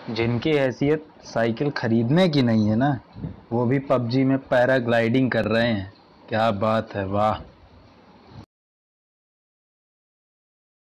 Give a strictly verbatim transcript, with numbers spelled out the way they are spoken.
जिनकी हैसियत साइकिल खरीदने की नहीं है ना, वो भी पबजी में पैराग्लाइडिंग कर रहे हैं। क्या बात है, वाह।